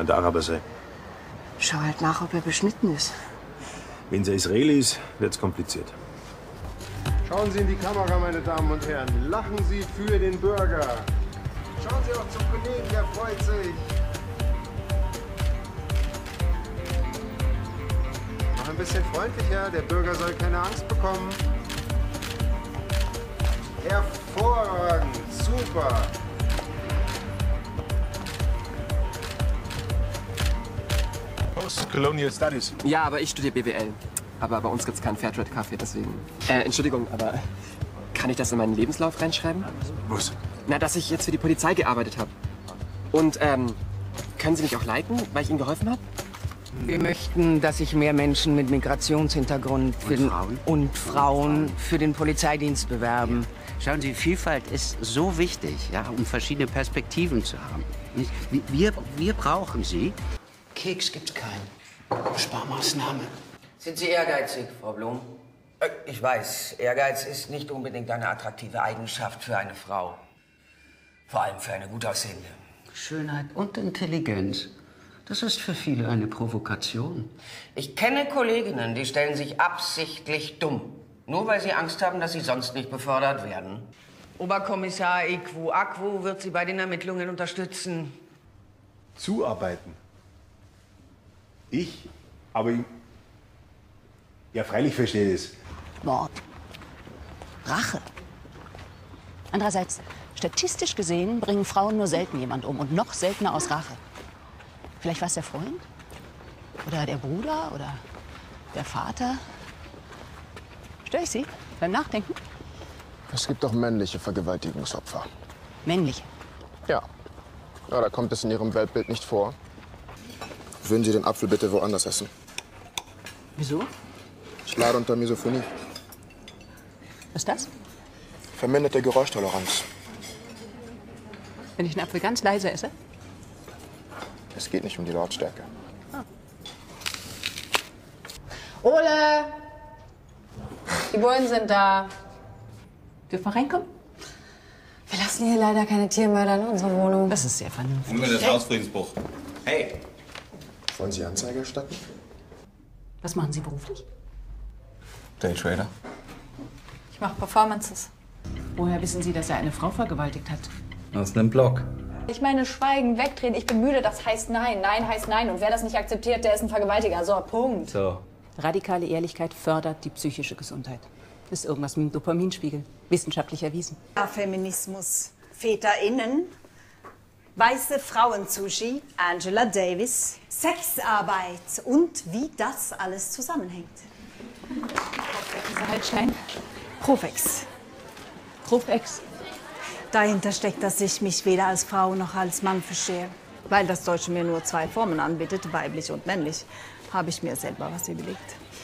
könnte Araber sein. Schau halt nach, ob er beschnitten ist. Wenn es ein Israeli ist, wird's kompliziert. Schauen Sie in die Kamera, meine Damen und Herren. Lachen Sie für den Bürger. Schauen Sie auch zum Kollegen, der freut sich. Noch ein bisschen freundlicher. Der Bürger soll keine Angst bekommen. Hervorragend. Super. Post-Colonial Studies. Ja, aber ich studiere BWL. Aber bei uns gibt's keinen Fairtrade-Kaffee, deswegen... Entschuldigung, aber kann ich das in meinen Lebenslauf reinschreiben? Was? Na, dass ich jetzt für die Polizei gearbeitet habe. Und, können Sie mich auch liken, weil ich Ihnen geholfen habe? Wir möchten, dass sich mehr Menschen mit Migrationshintergrund und Frauen für den Polizeidienst bewerben. Schauen Sie, Vielfalt ist so wichtig, ja, um verschiedene Perspektiven zu haben. Nicht? Wir brauchen sie. Keks gibt's keinen. Sparmaßnahme. Sind Sie ehrgeizig, Frau Blum? Ich weiß, Ehrgeiz ist nicht unbedingt eine attraktive Eigenschaft für eine Frau. Vor allem für eine gut aussehende. Schönheit und Intelligenz. Das ist für viele eine Provokation. Ich kenne Kolleginnen, die stellen sich absichtlich dumm. Nur weil sie Angst haben, dass sie sonst nicht befördert werden. Oberkommissar Ikwu Akwu wird Sie bei den Ermittlungen unterstützen. Zuarbeiten. Ich? Aber ich... Ja, freilich verstehe ich es. Mord. Rache. Andererseits, statistisch gesehen bringen Frauen nur selten jemand um und noch seltener aus Rache. Vielleicht war es der Freund? Oder der Bruder? Oder der Vater? Störe ich Sie beim Nachdenken? Es gibt auch männliche Vergewaltigungsopfer. Männliche? Ja. Ja, da kommt es in Ihrem Weltbild nicht vor. Würden Sie den Apfel bitte woanders essen? Wieso? Ich leide unter Misophonie. Was ist das? Verminderte Geräuschtoleranz. Wenn ich einen Apfel ganz leise esse? Es geht nicht um die Lautstärke. Ole! Die Bullen sind da. Dürfen wir reinkommen? Wir lassen hier leider keine Tiermörder in unserer Wohnung. Das ist sehr vernünftig. Und das Hausfriedensbruch. Hey! Wollen Sie Anzeige erstatten? Was machen Sie beruflich? Daytrader. Ich mache Performances. Woher wissen Sie, dass er eine Frau vergewaltigt hat? Aus einem Blog. Ich meine, schweigen, wegdrehen, ich bin müde, das heißt nein. Nein heißt nein. Und wer das nicht akzeptiert, der ist ein Vergewaltiger. So, Punkt. So. Radikale Ehrlichkeit fördert die psychische Gesundheit. Das ist irgendwas mit dem Dopaminspiegel. Wissenschaftlich erwiesen. Feminismus. VäterInnen. Weiße Frauen-Sushi. Angela Davis. Sexarbeit. Und wie das alles zusammenhängt. Dieser Haltstein? Profex. Profex. Dahinter steckt, dass ich mich weder als Frau noch als Mann verstehe. Weil das Deutsche mir nur 2 Formen anbietet, weiblich und männlich, habe ich mir selber was überlegt.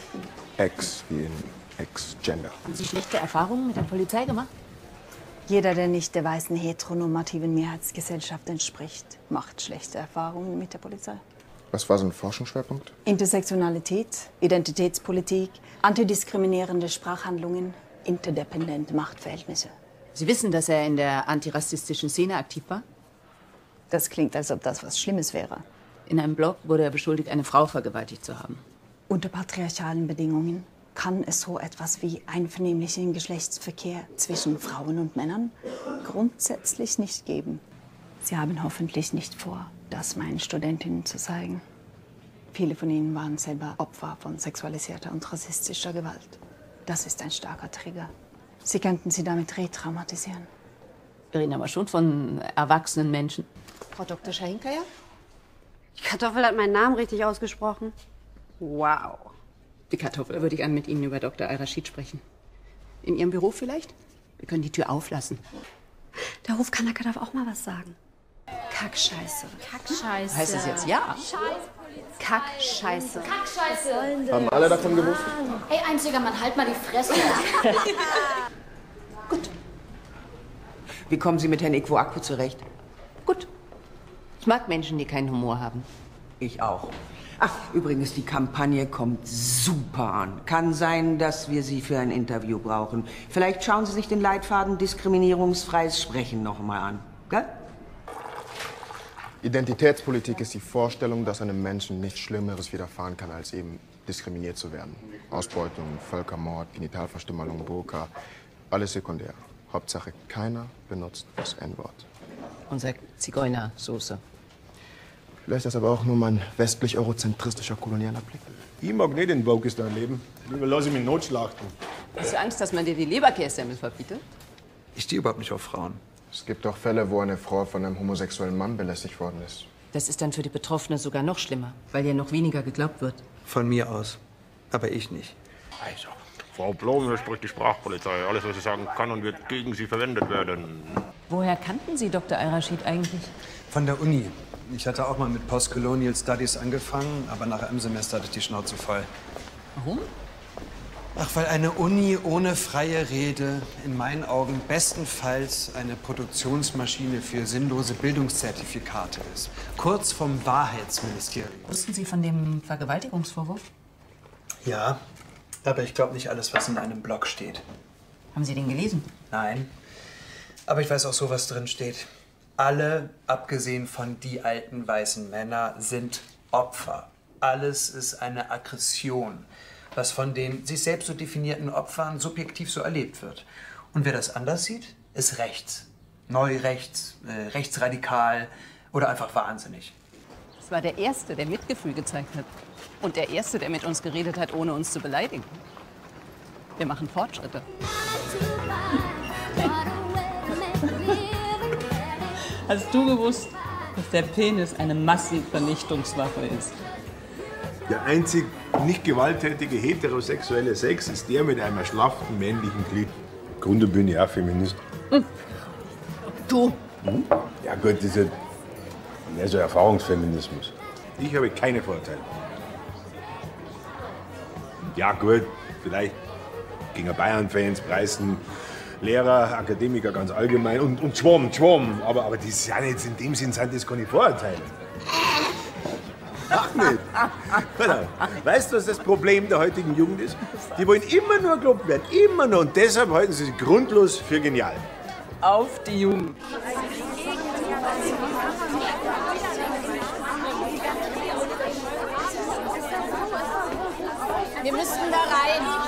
Ex wie in Ex-Gender. Haben Sie schlechte Erfahrungen mit der Polizei gemacht? Jeder, der nicht der weißen heteronormativen Mehrheitsgesellschaft entspricht, macht schlechte Erfahrungen mit der Polizei. Was war so ein Forschungsschwerpunkt? Intersektionalität, Identitätspolitik, antidiskriminierende Sprachhandlungen, interdependente Machtverhältnisse. Sie wissen, dass er in der antirassistischen Szene aktiv war? Das klingt, als ob das was Schlimmes wäre. In einem Blog wurde er beschuldigt, eine Frau vergewaltigt zu haben. Unter patriarchalen Bedingungen kann es so etwas wie einvernehmlichen Geschlechtsverkehr zwischen Frauen und Männern grundsätzlich nicht geben. Sie haben hoffentlich nicht vor, das meinen Studentinnen zu zeigen. Viele von ihnen waren selber Opfer von sexualisierter und rassistischer Gewalt. Das ist ein starker Trigger. Sie könnten sie damit retraumatisieren. Wir reden aber schon von erwachsenen Menschen. Frau Dr. Schenker? Die Kartoffel hat meinen Namen richtig ausgesprochen. Wow. Die Kartoffel würde ich gern mit Ihnen über Dr. Al-Rashid sprechen. In Ihrem Büro vielleicht? Wir können die Tür auflassen. Der Hofkanaker darf auch mal was sagen. Kackscheiße. Kackscheiße. Heißt es jetzt ja? Kackscheiße. Kackscheiße. Haben alle davon gewusst? Ey, einziger Mann, halt mal die Fresse. Gut. Wie kommen Sie mit Herrn Ikwu Akwu zurecht? Gut. Ich mag Menschen, die keinen Humor haben. Ich auch. Ach, übrigens, die Kampagne kommt super an. Kann sein, dass wir Sie für ein Interview brauchen. Vielleicht schauen Sie sich den Leitfaden diskriminierungsfreies Sprechen noch mal an. Gell? Identitätspolitik ist die Vorstellung, dass einem Menschen nichts Schlimmeres widerfahren kann, als eben diskriminiert zu werden. Ausbeutung, Völkermord, Genitalverstümmelung, Burka, alles sekundär. Hauptsache, keiner benutzt das N-Wort. Und sagt Zigeunersoße. Vielleicht ist das aber auch nur mein westlich-eurozentristischer kolonialer Blick. Ich mag nicht in Wokistan leben. Lieber lass ich mich notschlachten. Hast du Angst, dass man dir die Leberkässemmel verbietet? Ich stehe überhaupt nicht auf Frauen. Es gibt auch Fälle, wo eine Frau von einem homosexuellen Mann belästigt worden ist. Das ist dann für die Betroffene sogar noch schlimmer, weil ihr noch weniger geglaubt wird. Von mir aus. Aber ich nicht. Also, Frau Blom spricht die Sprachpolizei. Alles, was sie sagen kann und wird gegen sie verwendet werden. Woher kannten Sie Dr. Al-Rashid eigentlich? Von der Uni. Ich hatte auch mal mit Postcolonial Studies angefangen, aber nach einem Semester hatte ich die Schnauze voll. Warum? Ach, weil eine Uni ohne freie Rede in meinen Augen bestenfalls eine Produktionsmaschine für sinnlose Bildungszertifikate ist. Kurz vom Wahrheitsministerium. Wussten Sie von dem Vergewaltigungsvorwurf? Ja, aber ich glaube nicht alles, was in einem Blog steht. Haben Sie den gelesen? Nein, aber ich weiß auch so, was drin steht. Alle, abgesehen von die alten weißen Männer, sind Opfer. Alles ist eine Aggression, was von den sich selbst so definierten Opfern subjektiv so erlebt wird. Und wer das anders sieht, ist rechts. Neurechts, rechtsradikal oder einfach wahnsinnig. Das war der Erste, der Mitgefühl gezeigt hat. Und der Erste, der mit uns geredet hat, ohne uns zu beleidigen. Wir machen Fortschritte. Hast du gewusst, dass der Penis eine Massenvernichtungswaffe ist? Der einzig nicht gewalttätige heterosexuelle Sex ist der mit einem schlaffen männlichen Glied. Im Grunde bin ich auch Feminist. Du? Ja gut, das ist ja mehr so Erfahrungsfeminismus. Ich habe keine Vorteile. Ja gut, vielleicht gegen Bayern-Fans preisen Lehrer, Akademiker ganz allgemein und Schwamm. Aber die sind jetzt in dem Sinn sind das keine Vorurteile. Ach nicht. Weißt du, was das Problem der heutigen Jugend ist? Die wollen immer nur gelobt werden, immer nur. Und deshalb halten sie sich grundlos für genial. Auf die Jugend. Wir müssten da rein.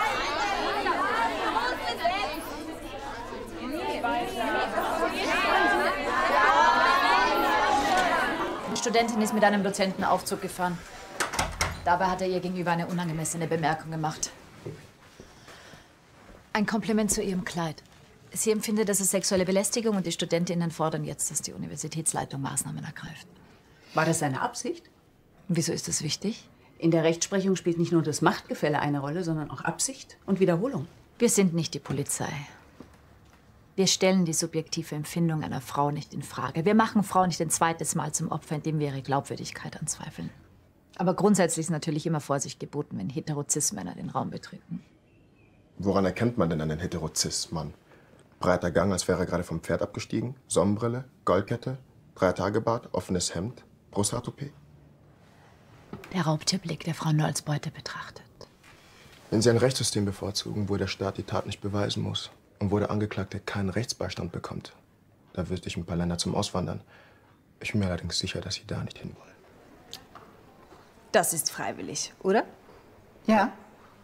Eine Studentin ist mit einem Dozenten Aufzug gefahren. Dabei hat er ihr gegenüber eine unangemessene Bemerkung gemacht. Ein Kompliment zu ihrem Kleid. Sie empfindet, das ist sexuelle Belästigung und die Studentinnen fordern jetzt, dass die Universitätsleitung Maßnahmen ergreift. War das seine Absicht? Wieso ist das wichtig? In der Rechtsprechung spielt nicht nur das Machtgefälle eine Rolle, sondern auch Absicht und Wiederholung. Wir sind nicht die Polizei. Wir stellen die subjektive Empfindung einer Frau nicht in Frage. Wir machen Frauen nicht ein zweites Mal zum Opfer, indem wir ihre Glaubwürdigkeit anzweifeln. Aber grundsätzlich ist natürlich immer Vorsicht geboten, wenn Hetero-Cis-Männer den Raum betreten. Woran erkennt man denn einen Hetero-Cis-Mann? Breiter Gang, als wäre er gerade vom Pferd abgestiegen, Sonnenbrille, Goldkette, 3-Tage-Bart, offenes Hemd, Brusthaar-Toupet. Der Raubtierblick, der Frau nur als Beute betrachtet. Wenn Sie ein Rechtssystem bevorzugen, wo der Staat die Tat nicht beweisen muss und wo der Angeklagte keinen Rechtsbeistand bekommt, da wüsste ich ein paar Länder zum Auswandern. Ich bin mir allerdings sicher, dass Sie da nicht hinwollen. Das ist freiwillig, oder? Ja.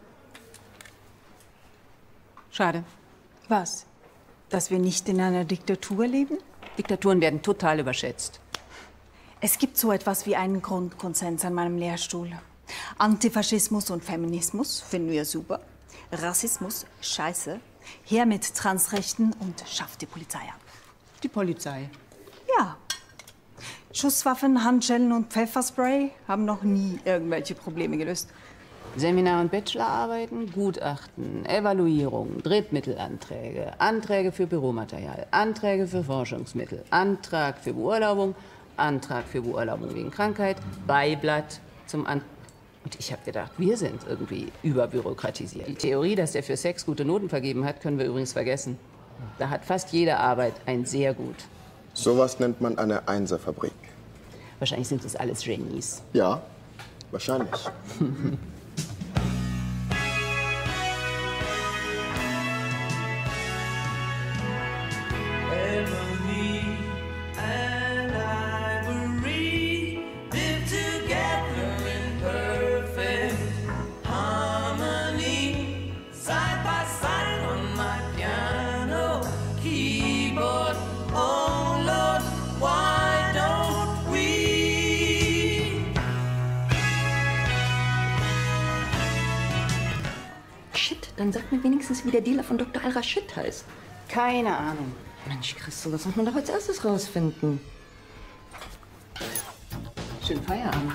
Schade. Was? Dass wir nicht in einer Diktatur leben? Diktaturen werden total überschätzt. Es gibt so etwas wie einen Grundkonsens an meinem Lehrstuhl. Antifaschismus und Feminismus finden wir super. Rassismus, scheiße. Her mit Transrechten und schafft die Polizei ab. Die Polizei? Ja. Schusswaffen, Handschellen und Pfefferspray haben noch nie irgendwelche Probleme gelöst. Seminar- und Bachelorarbeiten, Gutachten, Evaluierungen, Drittmittelanträge, Anträge für Büromaterial, Anträge für Forschungsmittel, Antrag für Beurlaubung, Antrag für Beurlaubung wegen Krankheit, Beiblatt zum Und ich habe gedacht, wir sind irgendwie überbürokratisiert. Die Theorie, dass der für Sex gute Noten vergeben hat, können wir übrigens vergessen. Da hat fast jede Arbeit ein sehr gut. Sowas nennt man eine Einserfabrik. Wahrscheinlich sind das alles Genies. Ja, wahrscheinlich. Ebony and ivory. Shit, dann sag mir wenigstens, wie der Dealer von Dr. Al-Rashid heißt. Keine Ahnung. Mensch, Christel, das muss man doch als erstes rausfinden. Schönen Feierabend.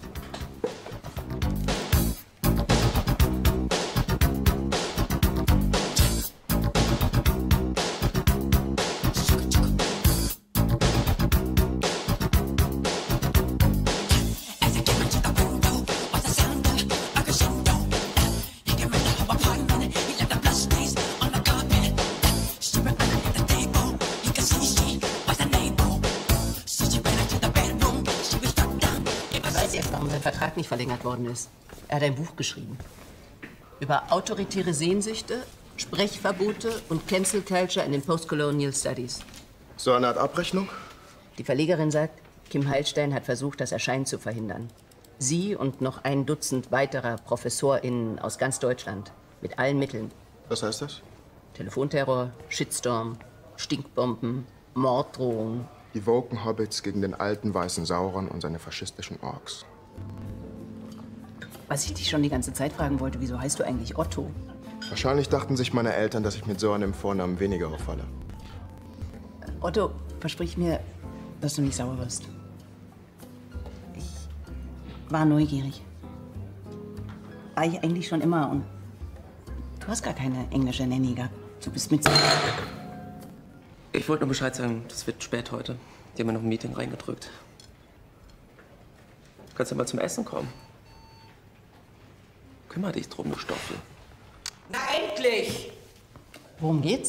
Vertrag nicht verlängert worden ist. Er hat ein Buch geschrieben. Über autoritäre Sehnsüchte, Sprechverbote und Cancel Culture in den Postcolonial Studies. So eine Art Abrechnung? Die Verlegerin sagt, Kim Heilstein hat versucht, das Erscheinen zu verhindern. Sie und noch ein Dutzend weiterer ProfessorInnen aus ganz Deutschland. Mit allen Mitteln. Was heißt das? Telefonterror, Shitstorm, Stinkbomben, Morddrohungen. Die woken Hobbits gegen den alten weißen Sauron und seine faschistischen Orks. Was ich dich schon die ganze Zeit fragen wollte, wieso heißt du eigentlich Otto? Wahrscheinlich dachten sich meine Eltern, dass ich mit so einem Vornamen weniger auffalle. Otto, versprich mir, dass du nicht sauer wirst. Ich war neugierig. War ich eigentlich schon immer und du hast gar keine englische Nanny gehabt. Du bist mit... Ich wollte nur Bescheid sagen, das wird spät heute. Die haben mir noch ein Meeting reingedrückt. Du kannst ja mal zum Essen kommen. Kümmer dich drum, du Stoffel. Na endlich! Worum geht's?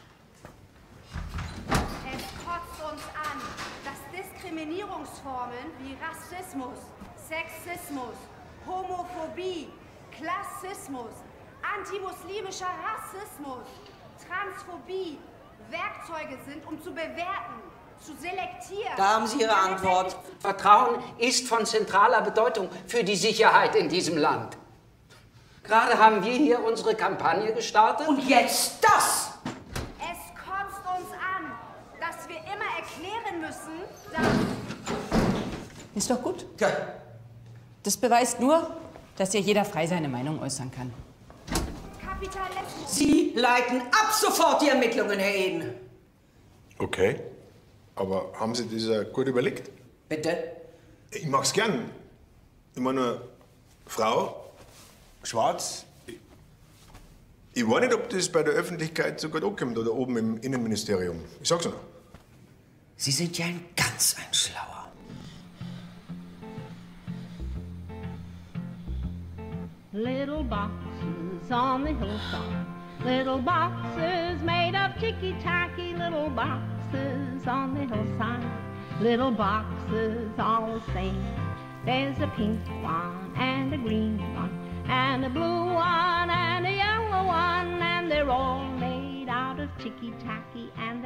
Es kotzt uns an, dass Diskriminierungsformen wie Rassismus, Sexismus, Homophobie, Klassismus, antimuslimischer Rassismus, Transphobie Werkzeuge sind, um zu bewerten, zu selektieren. Da haben Sie Ihre Antwort. Vertrauen ist von zentraler Bedeutung für die Sicherheit in diesem Land. Gerade haben wir hier unsere Kampagne gestartet. Und jetzt das! Es kotzt uns an, dass wir immer erklären müssen, dass... Ist doch gut. Ja. Das beweist nur, dass hier jeder frei seine Meinung äußern kann. Kapitalismus... Sie leiten ab sofort die Ermittlungen, Herr Eden. Okay. Aber haben Sie das gut überlegt? Bitte? Ich mag's gern. Ich meine, Frau, schwarz. Ich weiß nicht, ob das bei der Öffentlichkeit so gut ankommt oder oben im Innenministerium. Ich sag's nur. Sie sind ja ein Schlauer. Little boxes on the hillside. Little boxes made of ticky-tacky. Little boxes on the hillside. Little boxes all the same. There's a pink one and a green one and a blue one and a yellow one, and they're all made out of ticky-tacky and